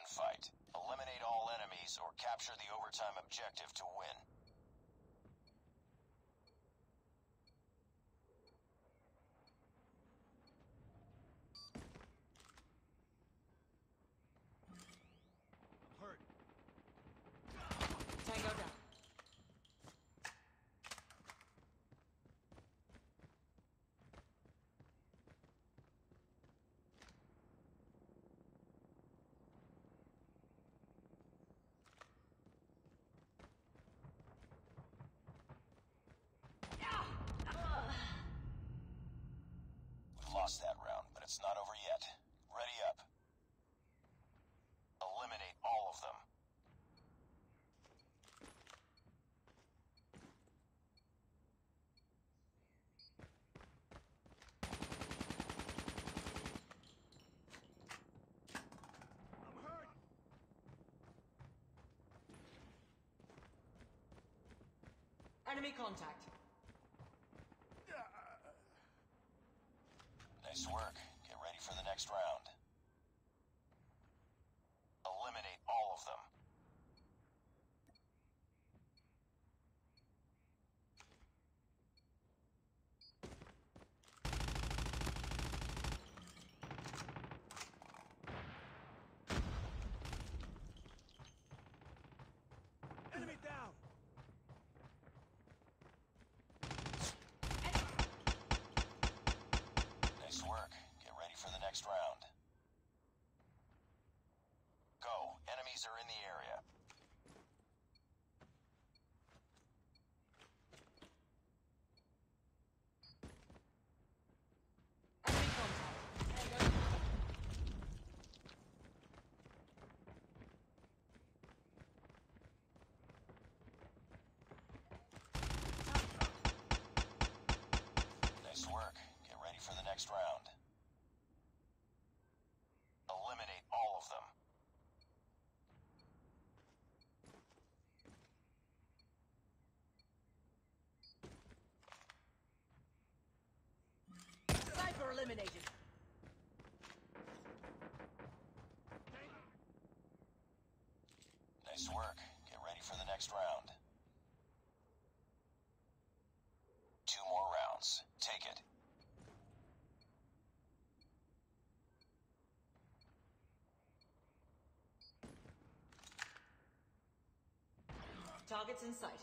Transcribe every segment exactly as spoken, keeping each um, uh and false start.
gunfight. Eliminate all enemies or capture the overtime objective to win. Tango down. We've lost that round, but it's not over yet. Ready up. Eliminate all of them. Enemy contact. Nice work. Get ready for the next round. Eliminate all of them. Enemy down! Nice work. Get ready for the next round. Go. Enemies are in the area. Enemy contact. Nice work. Get ready for the next round. Eliminate all of them. Sniper eliminated. Nice work. Get ready for the next round. Two more rounds. Take it. Targets in sight.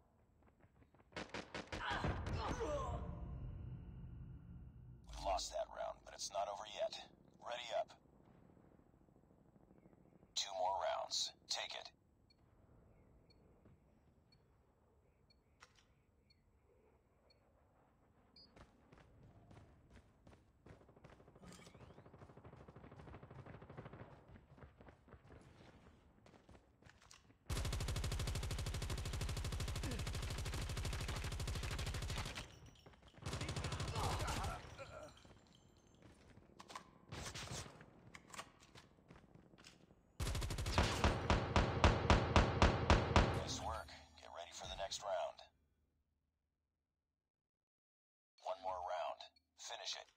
We've lost that round, but it's not over yet. Ready up. Two more rounds. Take it. Nice work. Get ready for the next round. One more round. Finish it.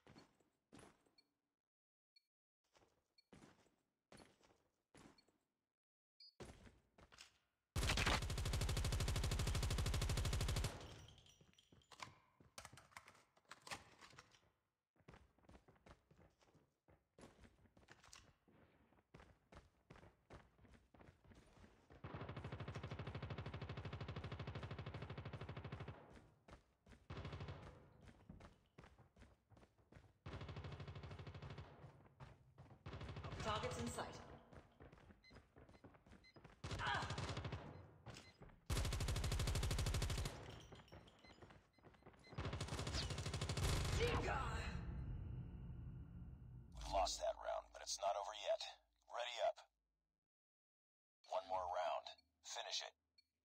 Targets in sight. We've lost that round, but it's not over yet. Ready up. One more round. Finish it.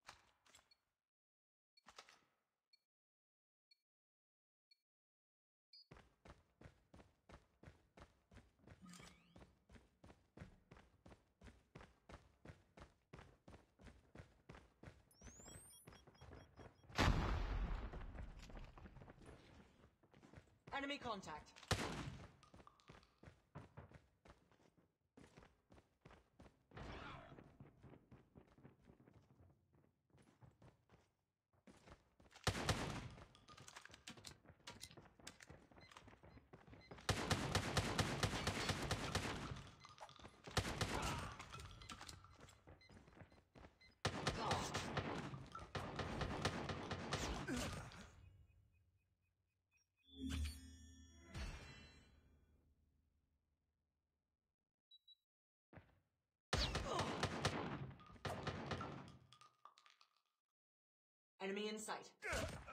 Enemy contact. Enemy in sight.